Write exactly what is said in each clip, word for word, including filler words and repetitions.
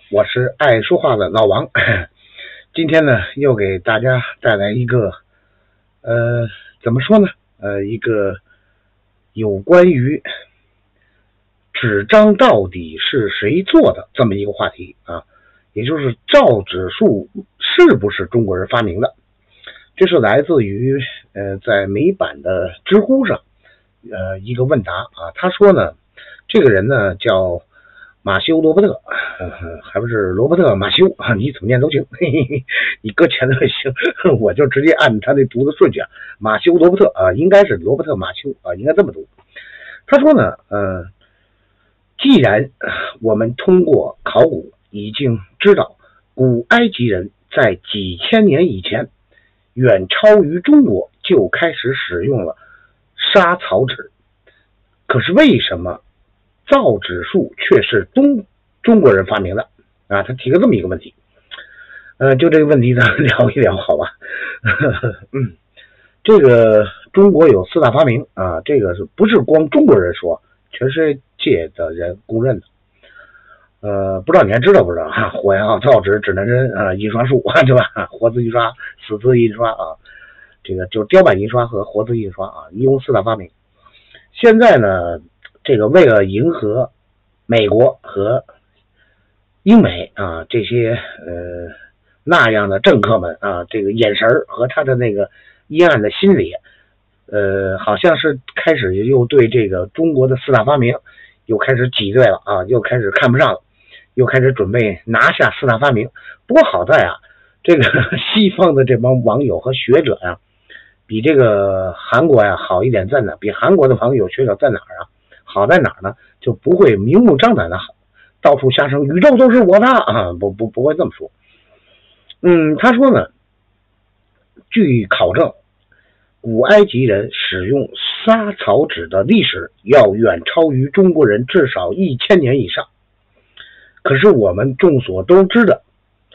我是爱说话的老王。今天呢，又给大家带来一个，呃，怎么说呢？呃，一个有关于纸张到底是谁做的这么一个话题啊，也就是造纸术是不是中国人发明的？这是来自于呃在美版的知乎上呃一个问答啊，他说呢，这个人呢叫马修罗伯特，呃、还不是罗伯特马修啊，你怎么念都行，嘿嘿嘿，你搁前头也行，我就直接按他那读的顺序啊，马修罗伯特啊，应该是罗伯特马修啊，应该这么读。他说呢，呃，既然我们通过考古已经知道古埃及人在几千年以前远超于中国就开始使用了沙草纸，可是为什么造纸术却是东中国人发明的啊？他提了这么一个问题，呃，就这个问题呢聊一聊，好吧？嗯，这个中国有四大发明啊，这个是不是光中国人说，全世界的人公认的。呃，不知道你还知道不知道啊？火药、造纸、指南针啊、印刷术，对吧？活字印刷、死字印刷啊，这个就雕版印刷和活字印刷啊，一共四大发明。现在呢，这个为了迎合美国和英美啊这些呃那样的政客们啊，这个眼神和他的那个阴暗的心理，呃，好像是开始又对这个中国的四大发明又开始挤兑了啊，又开始看不上了，又开始准备拿下四大发明。不过好在啊，这个西方的这帮网友和学者呀、啊，比这个韩国呀好一点在哪？比韩国的网友学者在哪儿啊？好在哪儿呢？就不会明目张胆的到处瞎声，宇宙都是我的啊！不不不会这么说。嗯，他说呢，据考证，古埃及人使用沙草纸的历史要远超于中国人至少一千年以上。可是我们众所周知的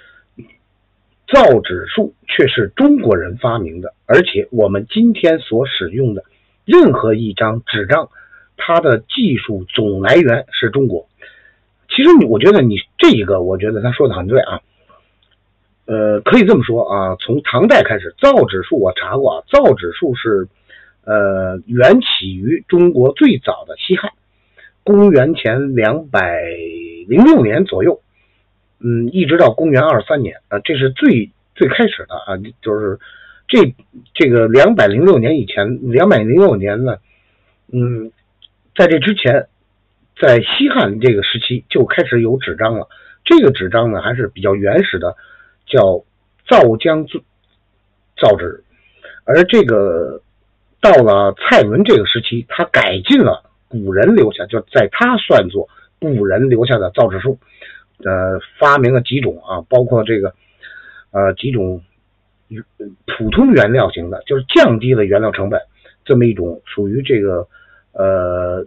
造纸术却是中国人发明的，而且我们今天所使用的任何一张纸张，它的技术总来源是中国。其实我觉得你这一个，我觉得他说的很对啊。呃，可以这么说啊，从唐代开始，造纸术我查过啊，造纸术是呃源起于中国最早的西汉，公元前两百零六年左右，嗯，一直到公元二三年啊，这是最最开始的啊，就是这这个两百零六年以前，两百零六年呢，嗯，在这之前，在西汉这个时期就开始有纸张了。这个纸张呢还是比较原始的，叫造浆造纸，而这个到了蔡伦这个时期，他改进了古人留下，就在他算作古人留下的造纸术，呃，发明了几种啊，包括这个呃几种普通原料型的，就是降低了原料成本，这么一种属于这个呃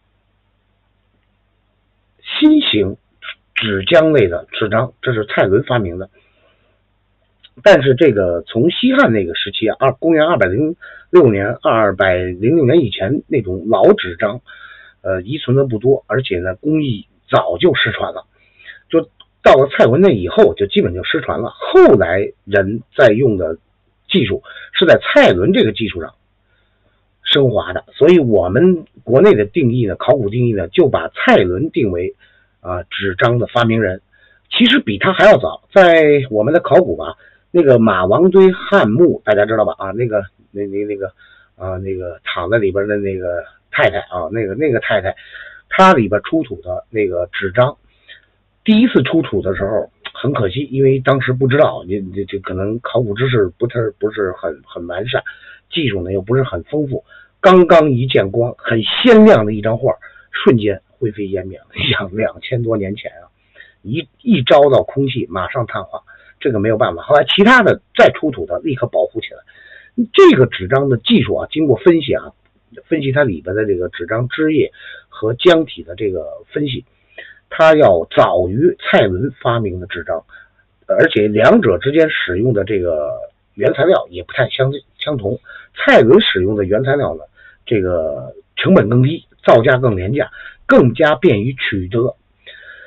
新型纸浆类的纸张，这是蔡伦发明的。但是这个从西汉那个时期啊，二公元二百零六年、二百零六年以前那种老纸张，呃，遗存的不多，而且呢，工艺早就失传了。就到了蔡伦那以后，就基本就失传了。后来人在用的技术是在蔡伦这个技术上升华的，所以我们国内的定义呢，考古定义呢，就把蔡伦定为啊、呃、纸张的发明人。其实比他还要早，在我们的考古吧。那个马王堆汉墓大家知道吧？啊，那个那那那个啊那个躺在里边的那个太太啊，那个那个太太，她里边出土的那个纸张，第一次出土的时候很可惜，因为当时不知道，你这这可能考古知识不太不是很很完善，技术呢又不是很丰富，刚刚一见光，很鲜亮的一张画，瞬间灰飞烟灭了。像两千多年前啊，一一招到空气马上碳化。这个没有办法，后来其他的再出土的立刻保护起来。这个纸张的技术啊，经过分析啊，分析它里边的这个纸张汁液和浆体的这个分析，它要早于蔡伦发明的纸张，而且两者之间使用的这个原材料也不太相相同。蔡伦使用的原材料呢，这个成本更低，造价更廉价，更加便于取得。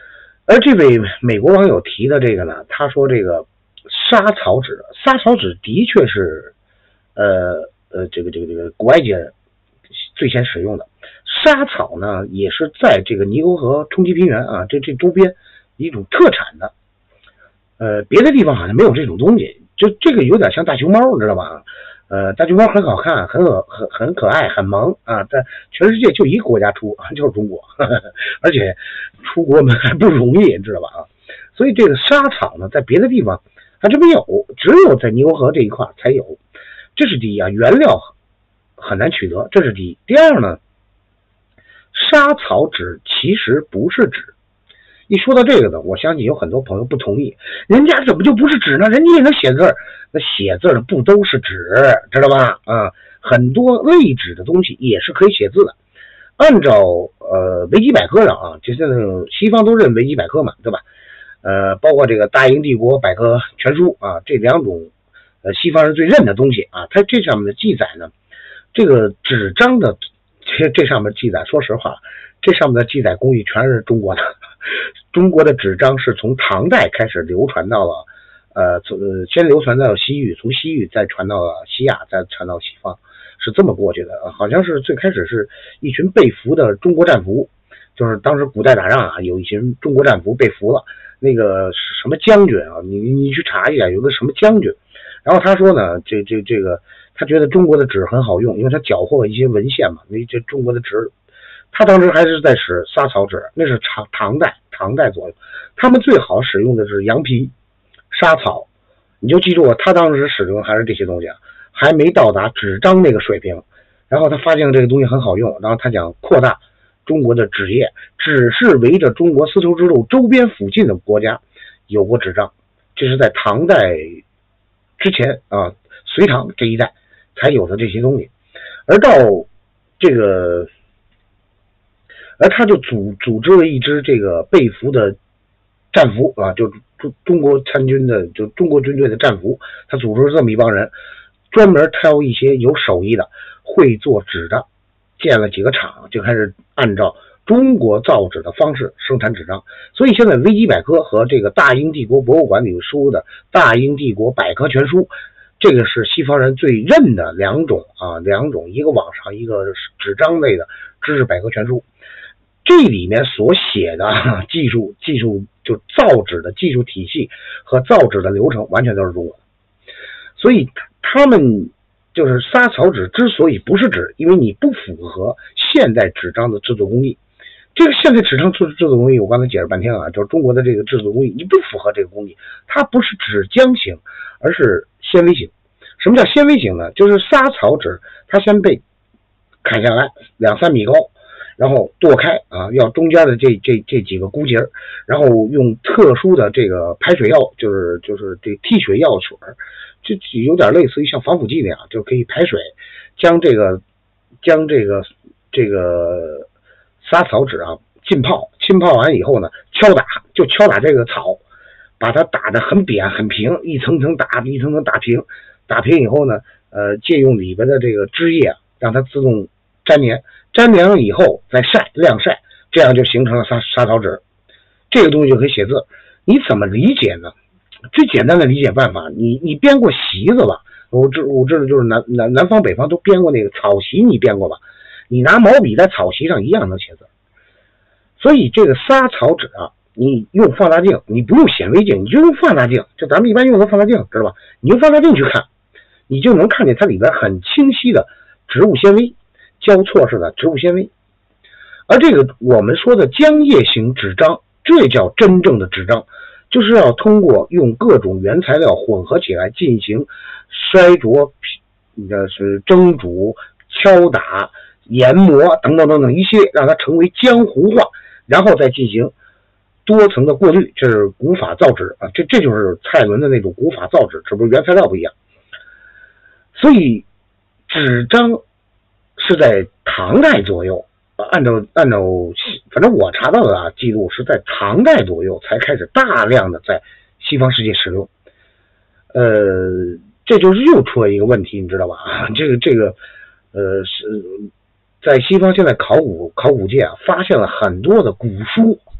而这位美国网友提的这个呢，他说这个莎草纸，莎草纸的确是呃呃这个这个这个古埃及最先使用的。莎草呢也是在这个尼罗河冲积平原啊这这周边一种特产的，呃别的地方好像没有这种东西，就这个有点像大熊猫，你知道吧？呃，大熊猫很好看，很可很很可爱，很萌啊！在全世界就一个国家出，就是中国，呵呵，而且出国门还不容易，知道吧？啊，所以这个莎草呢，在别的地方还真没有，只有在尼罗河这一块才有。这是第一啊，原料很难取得，这是第一。第二呢，莎草纸其实不是纸。一说到这个呢，我相信有很多朋友不同意，人家怎么就不是纸呢？人家也能写字儿，那写字的不都是纸，知道吧？啊，很多类纸的东西也是可以写字的。按照呃维基百科上啊，就是那种西方都认维基百科嘛，对吧？呃，包括这个大英帝国百科全书啊，这两种呃西方人最认的东西啊，它这上面的记载呢，这个纸张的这这上面记载，说实话，这上面的记载工艺全是中国的。中国的纸张是从唐代开始流传到了，呃，先流传到西域，从西域再传到了西亚，再传到西方，是这么过去的。好像是最开始是一群被俘的中国战俘，就是当时古代打仗啊，有一群中国战俘被俘了，那个什么将军啊，你你去查一下，有个什么将军，然后他说呢，这这这个他觉得中国的纸很好用，因为他缴获一些文献嘛，那这中国的纸。他当时还是在使莎草纸，那是唐唐代唐代左右，他们最好使用的是羊皮、莎草，你就记住他当时使用还是这些东西啊，还没到达纸张那个水平。然后他发现这个东西很好用，然后他想扩大中国的纸业，只是围着中国丝绸之路周边附近的国家有过纸张，这是在唐代之前啊，隋唐这一代才有的这些东西。而到这个。而他就组组织了一支这个被俘的战俘啊，就中中国参军的，就中国军队的战俘，他组织了这么一帮人，专门挑一些有手艺的、会做纸的，建了几个厂，就开始按照中国造纸的方式生产纸张。所以现在维基百科和这个大英帝国博物馆里书的《大英帝国百科全书》，这个是西方人最认的两种啊，两种，一个网上，一个纸张类的知识百科全书。这里面所写的技术技术就造纸的技术体系和造纸的流程完全都是中国的，所以他们就是莎草纸之所以不是纸，因为你不符合现代纸张的制作工艺。这个现代纸张制作工艺我刚才解释半天啊，就是中国的这个制作工艺你不符合这个工艺，它不是纸浆型，而是纤维型。什么叫纤维型呢？就是莎草纸它先被砍下来两三米高，然后剁开啊，要中间的这这这几个箍节，然后用特殊的这个排水药，就是就是这替水药水，这有点类似于像防腐剂那样，就可以排水，将这个将这个这个莎草纸啊浸泡，浸泡完以后呢，敲打就敲打这个草，把它打得很扁很平，一层层打，一层层打平，打平以后呢，呃，借用里边的这个汁液，让它自动粘连。粘连了以后再晒晾晒，这样就形成了莎莎草纸。这个东西就可以写字。你怎么理解呢？最简单的理解办法，你你编过席子吧？我知我知道，就是南南南方北方都编过那个草席，你编过吧？你拿毛笔在草席上一样能写字。所以这个莎草纸啊，你用放大镜，你不用显微镜，你就用放大镜，就咱们一般用的放大镜，知道吧？你用放大镜去看，你就能看见它里边很清晰的植物纤维。交错式的植物纤维，而这个我们说的浆液型纸张，这叫真正的纸张，就是要通过用各种原材料混合起来进行筛琢、呃是蒸煮、敲打、研磨等等等等一系列，让它成为浆糊化，然后再进行多层的过滤，这是古法造纸啊，这这就是蔡伦的那种古法造纸，只不过原材料不一样。所以纸张是在唐代左右，按照按照反正我查到的啊记录是在唐代左右才开始大量的在西方世界使用。呃，这就是又出了一个问题，你知道吧？这个这个呃是在西方现在考古考古界啊，发现了很多的古书，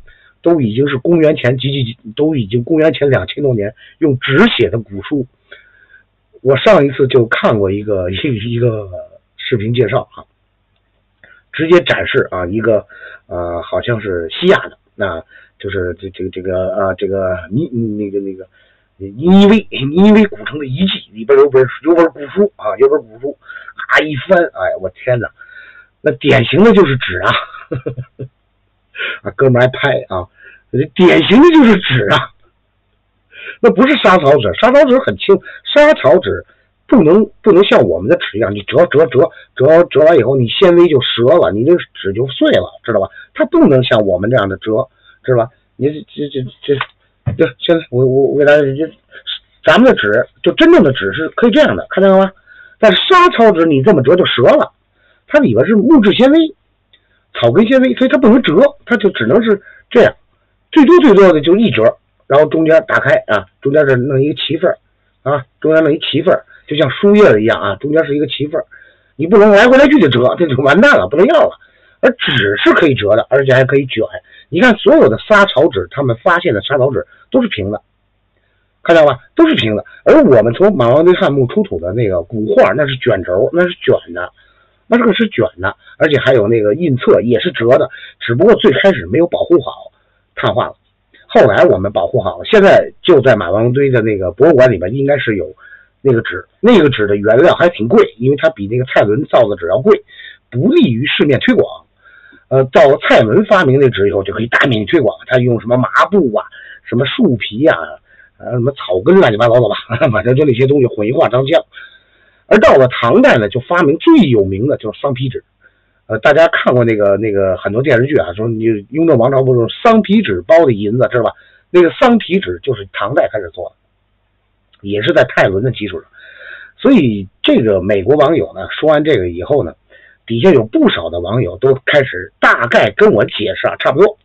都已经是公元前几几几，都已经公元前两千多年用纸写的古书。我上一次就看过一个一一个视频介绍啊，直接展示啊一个呃好像是西亚的，那就是这这个这个啊这个尼那个那个尼尼微尼尼微古城的遗迹，里边有本有本古书啊，有本古书啊一翻，哎我天哪，那典型的就是纸啊，呵呵呵啊哥们还拍啊，典型的就是纸啊。那不是沙草纸，沙草纸很轻，沙草纸不能不能像我们的纸一样，你折折折折折完以后，你纤维就折了，你这纸就碎了，知道吧？它不能像我们这样的折，知道吧？你这这这这，现在我我我给大家，这咱们的纸就真正的纸是可以这样的，看见了吗？但是沙草纸你这么折就折了，它里边是木质纤维、草根纤维，所以它不能折，它就只能是这样，最多最多的就一折。然后中间打开啊，中间是弄一个旗份啊，中间弄一旗份，就像书页一样啊，中间是一个旗份，你不能来回来去的折，这就完蛋了，不能要了。而纸是可以折的，而且还可以卷。你看所有的沙草纸，他们发现的沙草纸都是平的，看到吧？都是平的。而我们从马王堆汉墓出土的那个古画，那是卷轴，那是卷的，那这个是卷的，而且还有那个印册也是折的，只不过最开始没有保护好，碳化了。后来我们保护好了，现在就在马王堆的那个博物馆里面，应该是有那个纸，那个纸的原料还挺贵，因为它比那个蔡伦造的纸要贵，不利于市面推广。呃，到了蔡伦发明那纸以后，就可以大面积推广，他用什么麻布啊、什么树皮啊、呃什么草根乱七八糟的吧，反正就那些东西混一化张香。而到了唐代呢，就发明最有名的就是桑皮纸。呃，大家看过那个那个很多电视剧啊，说你雍正王朝不是桑皮纸包的银子，知道吧？那个桑皮纸就是唐代开始做的，也是在蔡伦的基础上。所以这个美国网友呢，说完这个以后呢，底下有不少的网友都开始大概跟我解释啊，差不多。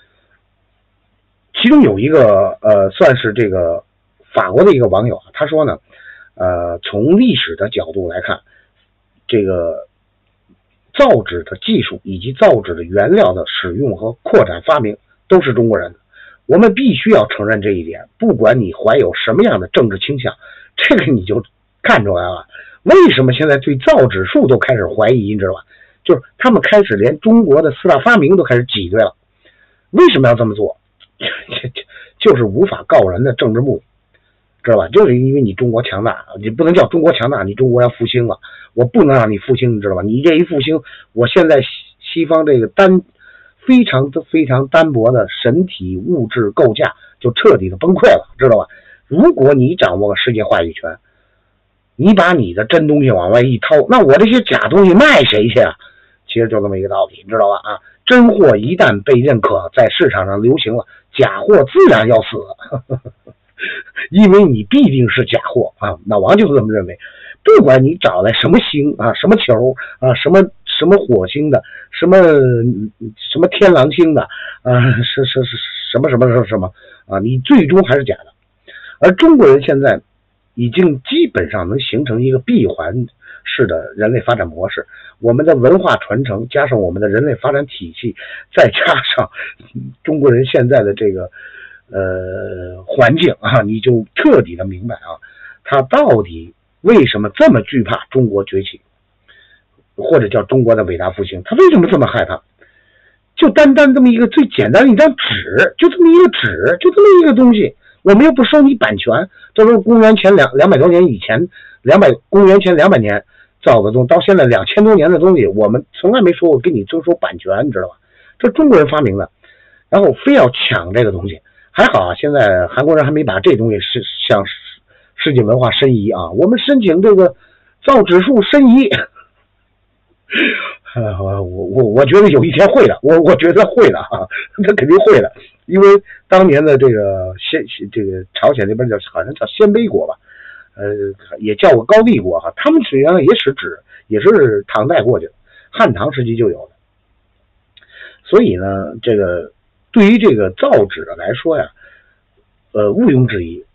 其中有一个呃，算是这个法国的一个网友啊，他说呢，呃，从历史的角度来看，这个造纸的技术以及造纸的原料的使用和扩展发明都是中国人的，我们必须要承认这一点。不管你怀有什么样的政治倾向，这个你就看出来了。为什么现在对造纸术都开始怀疑，你知道吧？就是他们开始连中国的四大发明都开始挤兑了。为什么要这么做？就是无法告人的政治目的，知道吧？就是因为你中国强大，你不能叫中国强大，你中国要复兴了，我不能让你复兴，你知道吧？你这一复兴，我现在西方这个单非常非常单薄的神体物质构架就彻底的崩溃了，知道吧？如果你掌握了世界话语权，你把你的真东西往外一掏，那我这些假东西卖谁去啊？其实就这么一个道理，你知道吧？啊，真货一旦被认可，在市场上流行了，假货自然要死，呵呵呵，因为你必定是假货啊！老王就是这么认为。不管你找来什么星啊，什么球啊，什么什么火星的，什么什么天狼星的啊，是是是什么什么什么什么啊，你最终还是假的。而中国人现在已经基本上能形成一个闭环式的人类发展模式，我们的文化传承加上我们的人类发展体系，再加上中国人现在的这个呃环境啊，你就彻底的明白啊，他到底为什么这么惧怕中国崛起，或者叫中国的伟大复兴？他为什么这么害怕？就单单这么一个最简单的一张纸，就这么一个纸，就这么一个东西，我们又不收你版权，这都是公元前两两百多年以前，两百公元前两百年造的东西，到现在两千多年的东西，我们从来没说过给你征收版权，你知道吧？这中国人发明的，然后非要抢这个东西。还好啊，现在韩国人还没把这东西是向世界文化申遗啊，我们申请这个造纸术申遗。呃，我我我觉得有一天会的，我我觉得会的啊，他肯定会的，因为当年的这个鲜这个朝鲜那边叫好像叫鲜卑国吧，呃，也叫过高丽国哈，他们实际上也使纸，也是唐代过去的，汉唐时期就有的。所以呢，这个对于这个造纸来说呀，呃，毋庸置疑。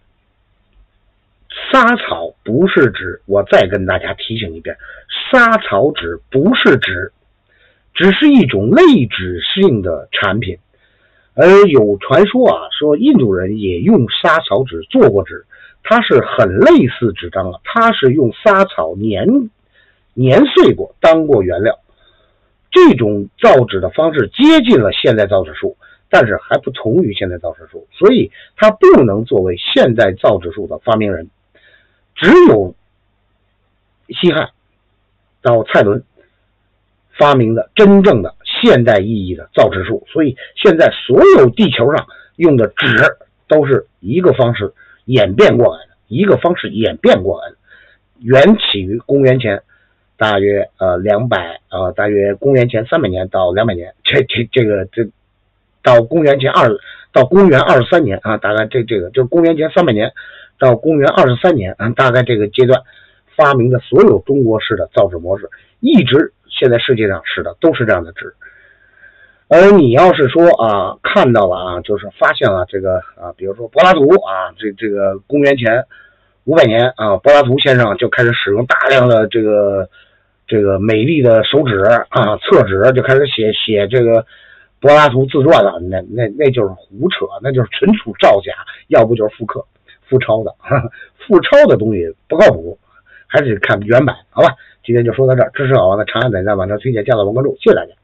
沙草不是纸，我再跟大家提醒一遍，沙草纸不是纸，只是一种类纸性的产品。 而有传说啊，说印度人也用莎草纸做过纸，它是很类似纸张啊，它是用莎草碾碾碎过当过原料。这种造纸的方式接近了现代造纸术，但是还不同于现代造纸术，所以它不能作为现代造纸术的发明人。只有西汉到蔡伦发明的真正的现代意义的造纸术，所以现在所有地球上用的纸都是一个方式演变过来的，一个方式演变过来的，缘起于公元前大约呃两百呃大约公元前三百年到两百年，这这这个这到公元前二到公元二十三年啊，大概这这个就是公元前三百年到公元二十三年啊，大概这个阶段发明的所有中国式的造纸模式，一直现在世界上使的都是这样的纸。而你要是说啊看到了啊，就是发现了这个啊，比如说柏拉图啊，这这个公元前五百年啊，柏拉图先生就开始使用大量的这个这个美丽的手指啊册纸，就开始写写这个柏拉图自传了，那那那就是胡扯，那就是纯属造假，要不就是复刻复抄的，呵呵复抄的东西不靠谱，还是看原版，好吧？今天就说到这儿，支持老王的长安仔在网上推荐，加到王关注，谢谢大家。